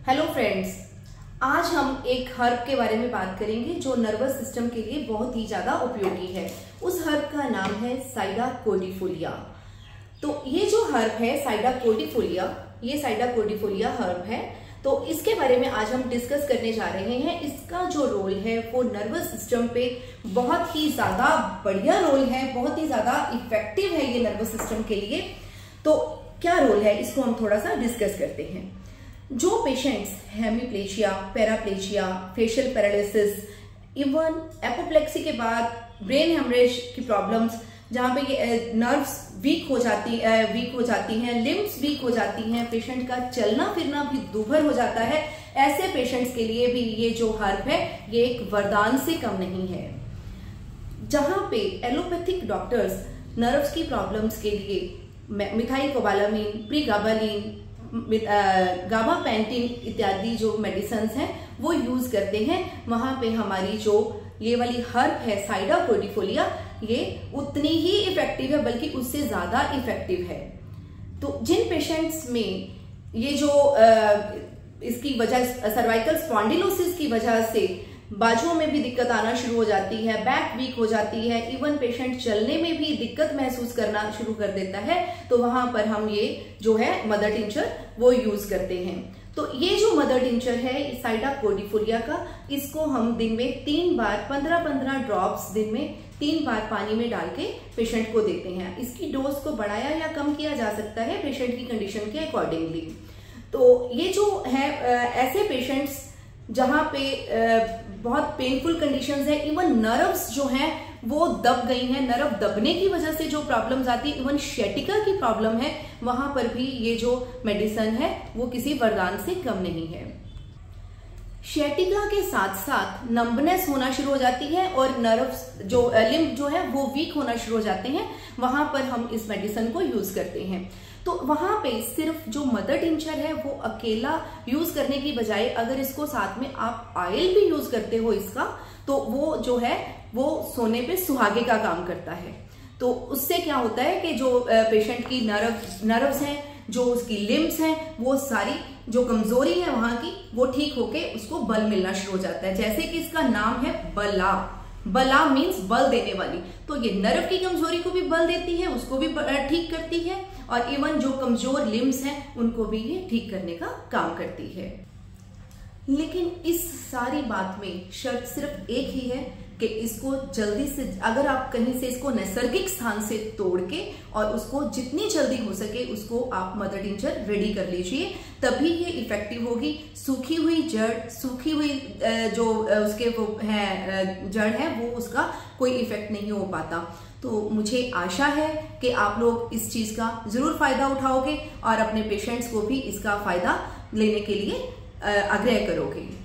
Hello friends, आज हम एक हर्ब के बारे में बात करेंगे जो नर्वस सिस्टम के लिए बहुत ही ज्यादा उपयोगी है। उस हर्ब का नाम है साइडा कोर्डिफोलिया। तो ये जो हर्ब है साइडा कोर्डिफोलिया, ये साइडा कोर्डिफोलिया हर्ब है। तो इसके बारे में आज हम डिस्कस करने जा रहे हैं। इसका जो रोल है वो नर्वस सिस्टम पे बहुत ही ज्यादा बढ़िया रोल है, बहुत ही ज्यादा इफेक्टिव है ये नर्वस सिस्टम के लिए। तो क्या रोल है इसको हम थोड़ा सा डिस्कस करते हैं। जो patients hemiplegia, paraplegia, facial paralysis, even apoplexy के बाद ब्रेन हेमरेज की प्रॉब्लम्स, जहां पे ये नर्व्स वीक हो जाती हैं, लिम्स वीक हो जाती हैं, पेशेंट का चलना फिरना भी दूभर हो जाता है, ऐसे पेशेंट्स के लिए भी ये जो हर्ब है ये एक वरदान से कम नहीं है। जहां पे एलोपैथिक डॉक्टर्स नर्व्स की प्रॉब्लम्स के लिए मिथाइलकोबालामीन, प्रीगाबालिन, गाबापेंटिन इत्यादि जो मेडिसिन हैं वो यूज करते हैं। वहां पे हमारी जो ये वाली हर्ब है साइडा कोर्डिफोलिया, ये उतनी ही इफेक्टिव है, बल्कि उससे ज्यादा इफेक्टिव है। तो जिन पेशेंट्स में ये जो इसकी वजह सर्वाइकल स्पॉन्डिलोसिस की वजह से बाजुओं में भी दिक्कत आना शुरू हो जाती है, बैक वीक हो जाती है, इवन पेशेंट चलने में भी दिक्कत महसूस करना शुरू कर देता है, तो वहां पर हम ये जो है मदर टिंचर वो यूज करते हैं। तो ये जो मदर टिंचर है साइडा कोर्डिफोलिया का, इसको हम दिन में 3 बार 15-15 ड्रॉप्स दिन में 3 बार पानी में डाल के पेशेंट को देते हैं। इसकी डोज को बढ़ाया या कम किया जा सकता है पेशेंट की कंडीशन के अकॉर्डिंगली। तो ये जो है ऐसे पेशेंट्स जहां पे बहुत पेनफुल कंडीशंस है, इवन नर्व्स जो हैं वो दब गई हैं, नर्व दबने की वजह से जो प्रॉब्लम्स आती है, इवन शेटिका की प्रॉब्लम है, वहां पर भी ये जो मेडिसिन है वो किसी वरदान से कम नहीं है। शेटिका के साथ साथ नंबनेस होना शुरू हो जाती है और नर्व्स जो लिम्फ जो है वो वीक होना शुरू हो जाते हैं, वहां पर हम इस मेडिसिन को यूज करते हैं। तो वहां पे सिर्फ जो मदर टिंचर है वो अकेला यूज करने की बजाय अगर इसको साथ में आप ऑयल भी यूज करते हो इसका, तो वो जो है वो सोने पे सुहागे का काम करता है। तो उससे क्या होता है कि जो पेशेंट की नर्व्स हैं, जो उसकी लिम्स हैं, वो सारी जो कमजोरी है वहां की वो ठीक होके उसको बल मिलना शुरू हो जाता है। जैसे कि इसका नाम है बला, बला मीन्स बल देने वाली। तो ये नर्व की कमजोरी को भी बल देती है, उसको भी ठीक करती है, और इवन जो कमजोर लिम्स हैं उनको भी ये ठीक करने का काम करती है। लेकिन इस सारी बात में शर्त सिर्फ एक ही है कि इसको जल्दी से, अगर आप कहीं से इसको नैसर्गिक स्थान से तोड़ के और उसको जितनी जल्दी हो सके उसको आप मदर टिंचर रेडी कर लीजिए, तभी ये इफेक्टिव होगी। सूखी हुई जड़, सूखी हुई जो उसके वो है जड़ है, वो उसका कोई इफेक्ट नहीं हो पाता। तो मुझे आशा है कि आप लोग इस चीज का जरूर फायदा उठाओगे और अपने पेशेंट्स को भी इसका फायदा लेने के लिए आग्रह करोगे।